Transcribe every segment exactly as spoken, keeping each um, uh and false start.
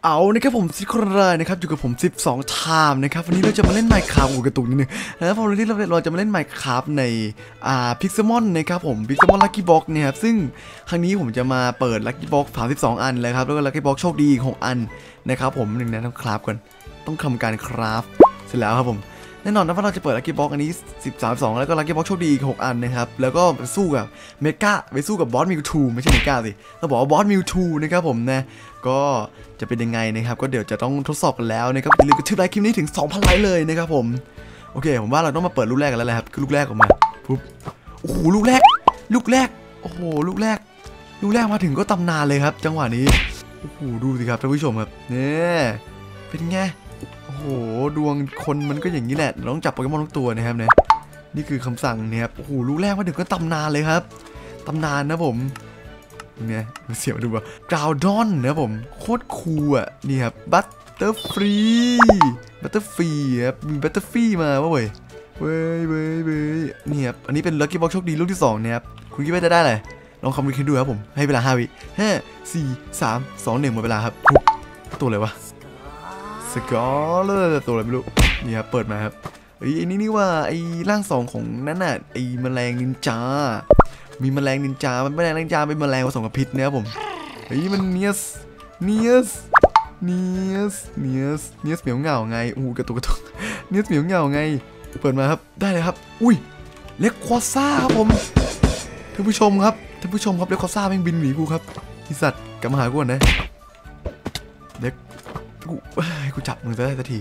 เอานะครับผมซิคอนไรนะครับอยู่กับผมสิบสองไทม์นะครับวันนี้เราจะมาเล่น Minecraft อูกระตุกนิดนึงนะครับผมวันนี้เราเราจะมาเล่น Minecraft ในอ่า Pixelmon นะครับผม Pixelmon Lucky Box เนี่ยครับซึ่งครั้งนี้ผมจะมาเปิด Lucky Box สามสิบสองอันเลยครับแล้วก็ Lucky Box โชคดีอีกหกอันนะครับผมหนึ่งนะต้องคราฟก่อนต้องทำการคราฟเสร็จแล้วครับผมแน่นอนนะว่าเราจะเปิด Lucky Box อันนี้สิบ สาม สองแล้วก็ Lucky Box โชคดีอีกหกอันนะครับแล้วก็ไปสู้กับเมกาไปสู้กับบอสมิวทูไม่ใช่เมกาสิต้องบอกว่าบอสมิวทูนะครับผมนะก็จะเป็นยังไงนะครับก็เดี๋ยวจะต้องทดสอบกันแล้วนะครับอย่าลืมกดติดตามคลิปนี้ถึง สองพัน ไลค์เลยนะครับผมโอเคผมว่าเราต้องมาเปิดลูกแรกกันแล้วแหละครับคือลูกแรกออกมาปุ๊บโอ้โหลูกแรกลูกแรกโอ้โหลูกแรกลูกแรกมาถึงก็ตำนานเลยครับจังหวะนี้โอ้โหดูสิครับท่านผู้ชมครับเนี่ยเป็นไงโอ้โหดวงคนมันก็อย่างนี้แหละเราต้องจับโปเกมอนทุกตัวนะครับเนี่ยนี่คือคำสั่งเนี่ยครับโอ้โหลูกแรกมาถึงก็ตำนานเลยครับตำนานนะผมเนี่ยเสียวดูว่ากราวดอนนะผมโคตรคูลอ่ะนี่ครับบัตเตอร์ฟรีบัตเตอร์ฟรีครับมีบัตเตอร์ฟรีมาเว้ยเว้ยเว้ยเว้ยนี่ครับอันนี้เป็นลัคกี้บ็อกโชคดีลูกที่สองนะครับคุณคิดว่าจะได้อะไรลองคำนวณคิดดูครับผมให้เวลาห้าวิห้าสี่สามสองหนึ่งหมดเวลาครับปุ๊บตัวอะไรวะสกอร์เลอร์ตัวอะไรไม่รู้นี่ครับเปิดมาครับไอ้นี่นี่ว่าไอ้ร่างสองของนั่นน่ะไอ้แมลงนินจามีแมลงนินจามันแมลงนินจาเป็นแมลงผสมกับพิษนะครับผมเฮ้ยมันเนียสเนียสเนียสเนียสเนียสเหมียวเหงาไงอู้กระตุกกระตุกเนียสเหมียวเหงาไงเปิดมาครับได้เลยครับอุ้ยเล็กควอซ่าครับผมท่านผู้ชมครับท่านผู้ชมครับเล็กควอซ่าแม่งบินหนีกูครับที่สัตว์กลับมาหากูก่อนนะเล็กกูกูจับมึงจะได้สักที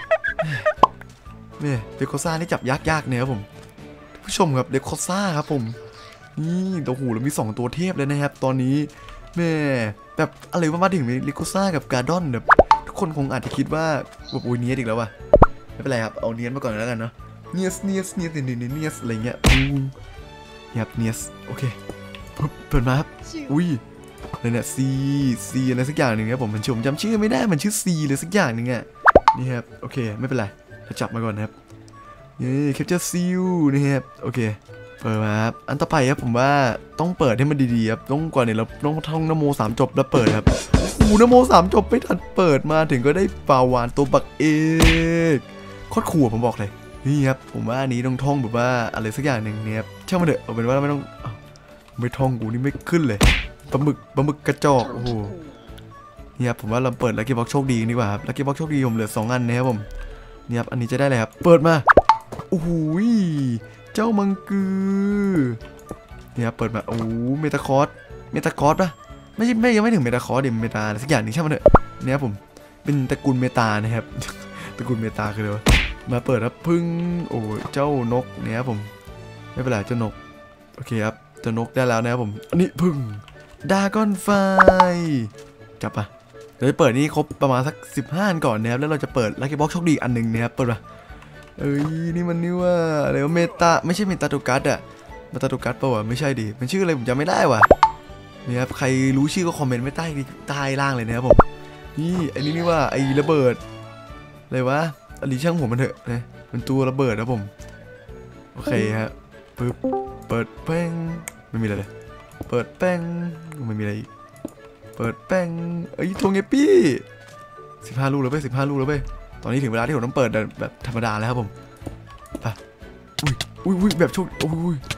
เนี่ยเล็กควอซ่านี่จับยากๆเนี่ยครับผมท่านผู้ชมครับเล็กควอซ่าครับผมนี่ตัวหูเรามีสองตัวเทพเลยนะครับตอนนี้แม่แบบอะไรว่ามาถึงมีลิโกซ่ากับการ์ดอนแบบทุกคนคงอาจจะคิดว่าแบบโอ้ยเนียสอีกแล้วว่ะไม่เป็นไรครับเอาเนียสมาก่อนแล้วกันเนาะเนียสเนียสเนียสเนียสเนียสอะไรเงี้ยอู้นี่ครับเนียสโอเคปุ๊บเปิดมาครับอุ้ยอะไรเนี่ยซีซีอะไรสักอย่างหนึ่งครับผมมันชื่อผมจำชื่อไม่ได้มันชื่อซีเลยสักอย่างหนึ่งอ่ะนี่ครับโอเคไม่เป็นไรเราจับมาก่อนนะครับนี่แคปเจอร์ซิลนี่ครับโอเคเปิดมาครับอันต่อไปครับผมว่าต้องเปิดให้มันดีๆครับต้องก่อนเนี่ยเราต้องท่องนโมสามจบแล้วเปิดครับโอ้นโมสามจบไม่ทันเปิดมาถึงก็ได้ปาวานตัวบักเอกโคตรขู่ผมบอกเลยนี่ครับผมว่าอันนี้ต้องท่องแบบว่าอะไรสักอย่างหนึ่งเนี่ยครับช่างมันเถอะเอาเป็นว่าไม่ต้องไม่ท่องกูนี่ไม่ขึ้นเลยปลาหมึกปลาหมึกกระจอกโอ้โหนี่ครับผมว่าเราเปิดลัคกี้บ็อกโชคดีดีกว่าครับลัคกี้บ็อกโชคดีผมเหลือสองอันนะครับผมนี่ครับอันนี้จะได้เลยครับเปิดมาโอ้โหเจ้ามังกือเนี่ยเปิดมาโอ้เมตาคอร์สเมตาคอร์สปะไม่ใช่ไม่ยังไม่ถึงเมตาคอร์สเดี๋ยวเมตาสักอย่างนึงใช่ไหมเถอะเนี่ยผมเป็นตระกูลเมตานะครับตระกูลเมตาคืออะไรวะมาเปิดครับพึ่งโอ้เจ้านกเนี่ยผมไม่เป็นไรเจ้านกโอเคครับเจ้านกได้แล้วนะครับผมอันนี้พึ่งดาก้อนไฟจับปะเดี๋ยวเปิดนี่ครบประมาณสักสิบห้าอันก่อนนะครับแล้วเราจะเปิดลัคกี้บ็อกโชคดีอันหนึ่งนะครับเปิดมาเอ้ยนี่มันนี่ว่าอะไรวะเมตาไม่ใช่เมตาโตกัสอะเมตาโตกัสป่าวะไม่ใช่ดิมันชื่ออะไรผมจำไม่ได้ว่ะเนี่ยครับใครรู้ชื่อก็คอมเมนต์ไว้ใต้ใต้ล่างเลยนะครับผมนี่ไอ้นี่นี่ว่าไอ้ระเบิดอะไรวะอันนี้ช่างผมมันเถอะนะมันตัวระเบิดนะผมโอเคฮะปึ๊บเปิดแป้งไม่มีอะไรเลยเปิดแป้งไม่มีอะไรอีกเปิดแป้งไอ้ทวงเอปี้สิบห้าลูกแล้วไปสิบห้าลูกแล้วไปตอนนี้ถึงเวลาที่ผมต้องเปิดแบบธรรมดาแล้วครับผมไปอุ้ยอุ้ยอุ้ยแบบโชคอุ้ย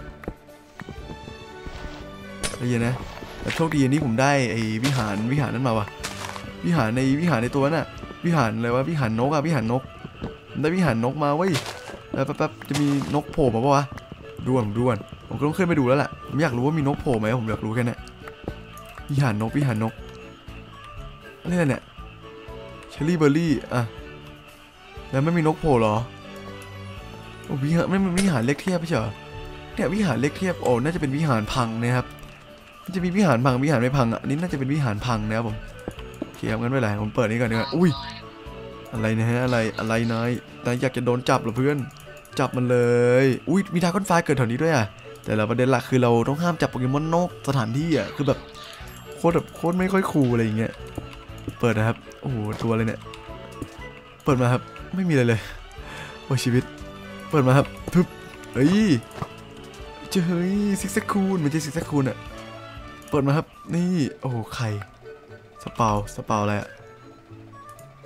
อะไรอย่างนะแบบโชคดีอันนี้ผมได้ไอ้วิหารวิหารนั้นมาว่ะวิหารในวิหารในตัวน่ะวิหารอะไรวะวิหารนกอะวิหารนกได้วิหารนกมาเว้ยแล้วแป๊บๆจะมีนกโผล่มาปะวะด่วนด่วนผมก็ต้องขึ้นไปดูแล้วแหละผมอยากรู้ว่ามีนกโผล่ไหมผมอยากรู้แค่นี้วิหารนกวิหารนกอะไรเนี่ยเชอรี่เบอร์รี่อะแล้วไม่มีนกโผล่หรอโอ้วิหารไม่เป็นวิหารเล็กเทียบไม่ใช่เหรอเนี่ยวิหารเล็กเทียบโอ้น่าจะเป็นวิหารพังนะครับมันจะมีวิหารพังวิหารไม่พังอ่ะนี่น่าจะเป็นวิหารพังนะครับผมโอเคครับงั้นไม่เป็นไรผมเปิดนี้ก่อนดีกว่าอุ้ยอะไรนะฮะอะไรอะไรนายนายอยากจะโดนจับเหรอเพื่อนจับมันเลยอุ้ยมีดราก้อนไฟเกิดแถวนี้ด้วยอ่ะแต่เราประเด็นหลักคือเราต้องห้ามจับโปเกมอนนอกสถานที่อ่ะคือแบบโคตรแบบโคตรไม่ค่อยคูลอะไรอย่างเงี้ยเปิดนะครับโอ้โหตัวอะไรเนี่ยเปิดมาครับไม่มีอะไรเลยโอ้ชีวิตเปิดมาครับทึบเฮ้ยเจอเฮ้ยซิกแซกคูนมันจะซิกแซกคูนอะเปิดมาครับนี่โอ้โหไข่สเปาสเปาอะไรอะ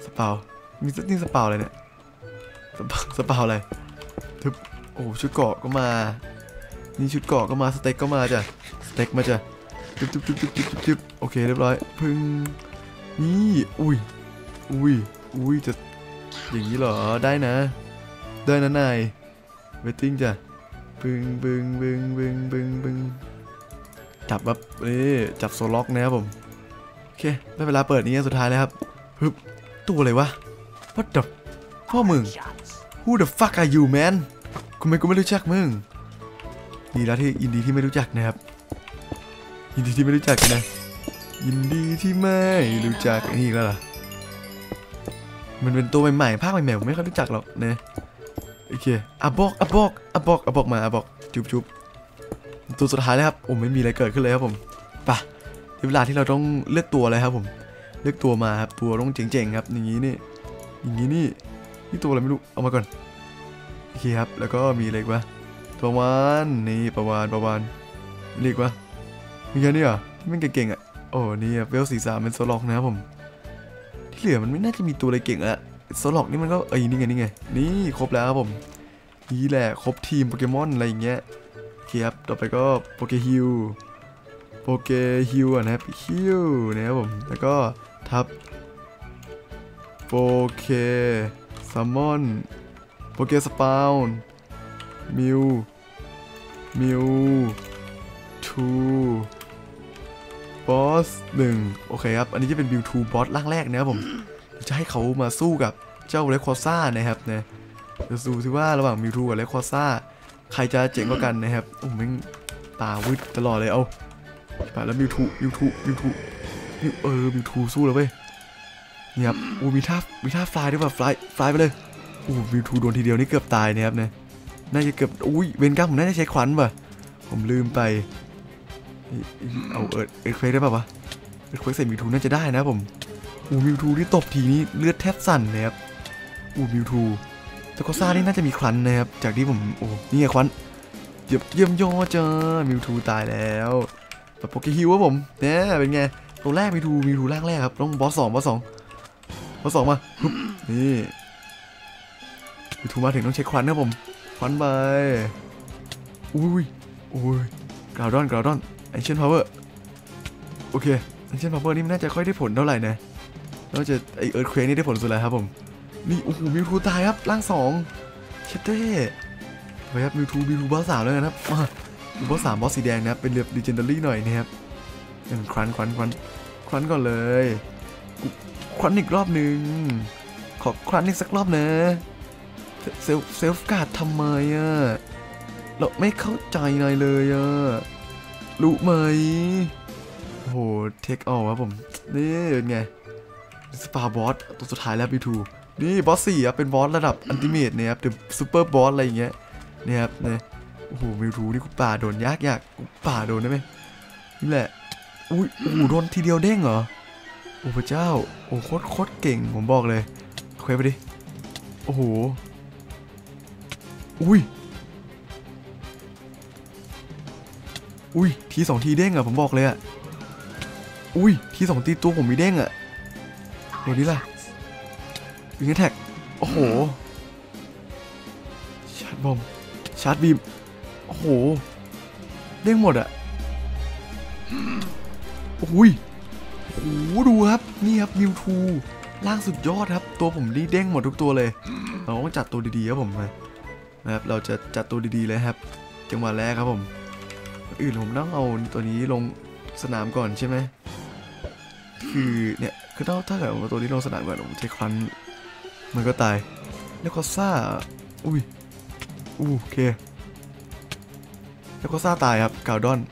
สเปามีนี่สเปาอะไรเนี่ยสเปาสเปาอะไรทึบโอ้ชุดเกาะก็มานี่ชุดเกาะก็มาสเต็กก็มาจ้ะสเต็กมาจ้ะจึ๊บจึ๊บจึ๊บจึ๊บจึ๊บจึ๊บโอเคเรียบร้อยพึ่งนี่อุ้ยอุ้ยอุ้ยจะอย่างนี้เหรอได้นะได้นะนายเวทติ้งจ้ะบึงบึงบึงบึงบึงบึงจับแบบนี่จับโซล็อกนะครับผมโอเคได้เวลาเปิดนี้สุดท้ายแล้วครับฮึบตัวอะไรวะ What the พ่อมึง Who the fuck are you man คุณไม่กูไม่รู้จักมึงดีแล้วที่ยินดีที่ไม่รู้จักนะครับยินดีที่ไม่รู้จักนะยินดีที่ไม่รู้จักนี่แล้วล่ะมันเป็นตัวใหม่ๆภาคใหม่ๆผมไม่ค่อยรู้จักหรอกนะโอเคอะบอกอะบอกอะบอกอะบอกมาอะบอกจุ๊บจุ๊บตัวสุดท้ายแล้วครับโอ้ไม่มีอะไรเกิดขึ้นเลยครับผมป่ะเวลาที่เราต้องเลือกตัวเลยครับผมเลือกตัวมาครับตัวต้องเจ๋งๆครับอย่างนี้นี่อย่างนี้นี่นี่ตัวอะไรไม่รู้เอามาก่อนโอเคครับแล้วก็มีอะไรวะประวานนี่ประวานประวานเรียกว่ามีแค่นี้เหรอที่มันเก่งๆอ่ะโอ้นี่เวลสี่สามเป็นโซล็อกนะครับผมที่เหลือมันไม่น่าจะมีตัวอะไรเก่งแล้วโซล็อกนี่มันก็เอ้ยนี่ไงนี่ไงนี่ครบแล้วครับผมนี่แหละครบทีมโปเกมอนอะไรอย่างเงี้ยโอเคครับต่อไปก็โปเกฮิลโปเกฮิลนะครับฮิลนะครับผมแล้วก็ทับโปเกซัมมอนโปเกสปาวน์มิวมิวทูบอสหนึ่งโอเคครับอันนี้จะเป็นมิวทูบอสร่างแรกนะครับผมจะให้เขามาสู้กับเจ้าเลคคอซ่านะครับนะจะดูซิว่าระหว่างมิวทูกับเลคคอซ่าใครจะเจ๋งกว่ากันนะครับโอ้แม่งตาวิดตลอดเลยเอาไปแล้วมิวทูมิวทูมิวทูเออมิวทูสู้แล้วเว้ยนี่ครับโอ้มีท่ามีท่าฟลายด้วยแบบฟลายฟลายไปเลยโอ้มิวทูโดนทีเดียวนี่เกือบตายนะครับเนี่ยน่าจะเกือบอุ้ยเวนกัมผมน่าจะใช้ควันป่ะผมลืมไปเอาเอิร์ดเอิร์ดเควกได้ป่ะวะเอิร์ดเควกใส่มิวทูน่าจะได้นะผมโอ้มิวทูที่ตบทีนี้เลือดแทบสั่นนะครับโอ้มิวทูแต่ก็ซ่านี่น่าจะมีควันนะครับจากที่ผมโอ้นี่ไงควันเยี่ยมเยี่ยมยอดจ้ามิวทูตายแล้วแบบโปเกฮิวครับผมเนี่ยเป็นไงตัวแรกมิวทูมิวทูร่างแรกครับต้องบอสสองบอสสองบอสสองมานี่มิวทูมาถึงต้องใช้ควันนะผมควันไปอุ้ยอุ้ยกราวดอนกราวดอนแอนเชียนพาวเวอร์โอเคแอนเชียนพาวเวอร์นี่น่าจะค่อยได้ผลเท่าไหร่นะน่าจะไอเอิร์ธเควกนี่ได้ผลสุดแล้วครับผมนี่โอ้โหมิวทูตายครับร่างสองเชตเต้ไปครับมิวทูมิวทูบอสสามแล้วนะครับมาดูบอสสามบอสสีแดงนะเป็นเรียบดิเจนดารี่หน่อยนะครับอย่างครันครันครันครันก่อนเลยครันอีกรอบหนึ่งขอครันอีกสักรอบนะเซลเซลฟ์การ์ดทำไมอ่ะเราไม่เข้าใจนายเลยอ่ะรู้ไหมโอ้โหเทคออลครับผมนี่เป็นไงสปาบอสตัวสุดท้ายแล้วมิวทูนี่บอสสี่ครับเป็นบอสระดับอันติเมทนะครับเป็นซูเปอร์บอสอะไรอย่างเงี้ยเนี่ยครับเนี่ยโอ้โหมิวทูนี่กูป่าโดนยากยากกูป่าโดนได้ไหมนี่แหละอุ้ยโอ้โหโดนทีเดียวเด้งเหรอโอ้พระเจ้าโอ้โคตรโคตรเก่งผมบอกเลยเคยไปดิโอ้โหอุ้ยอุ้ยทีสองทีเด้งอะผมบอกเลยอะอุ้ยทีสองทีตัวผมมีเด้งอะตัวนี้ล่ะวิงแท็กโอ้โหชาร์จบอมชาร์จบีมโอ้โหเด้งหมดอะโอ้ยโอ้โหดูครับนี่ครับมิวทูล่างสุดยอดครับตัวผมนี่เด้งหมดทุกตัวเลยเราต้องจัดตัวดีๆครับผมนะครับเราจะจัดตัวดีๆเลยครับจังหวะแรกครับผมอื่นผมต้องเอาตัวนี้ลงสนามก่อนใช่ไหมคือเนี่ยคือถ้าถ้าเกิดว่าตัวนี้ลงสนามก่อนผมใช้ครันมันก็ตายแล้วก็ซ่าอุ้ยอู้โอเคแล้วก็ซ่าตายครับกาวดอน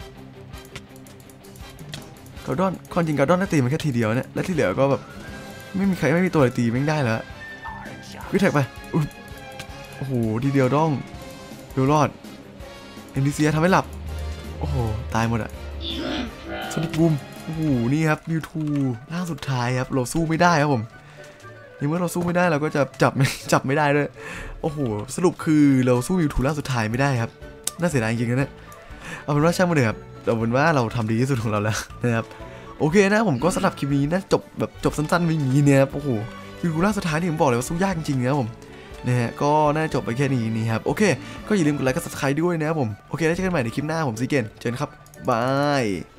กาวดอนความจริงกาวดอนได้ตีมันแค่ทีเดียวเนี่ยและที่เหลือก็แบบไม่มีใครไม่มีตัวไหนตีไม่ได้แล้ววิแท็กไปอุ้ยโอ้โหทีเดียวต้องเดียวรอดเอ็นดีเซียทำให้หลับโอ้โหตายหมดอะโซนิกบูมโอ้โหนี่ครับมิวทูร่างสุดท้ายครับเราสู้ไม่ได้ครับผมในเมื่อเราสู้ไม่ได้เราก็จะจับจับไม่ได้ด้วยโอ้โหสรุปคือเราสู้มิวทูร่างสุดท้ายไม่ได้ครับน่าเสียดายจริงๆนะเนี่ยเอาเป็นว่าช่างมันเถอะครับเอาเป็นว่าเราทำดีที่สุดของเราแล้วนะครับโอเคนะผมก็สำหรับคลิปนี้นะจบแบบจบสั้นๆไม่มีเนี่ยครับโอ้โหจวิกูล่าสุดท้ายนี่ผมบอกเลยว่าสู้ยากจริงๆนะครับผมนะฮะก็น่าจบไปแค่นี้นี่ครับโอเคก็อย่าลืมกดไลค์กด ซับสไครบ์ ด้วยนะครับผมโอเคแล้วเจอกันใหม่ในคลิปหน้าผมซีเกนเจอกันครับบาย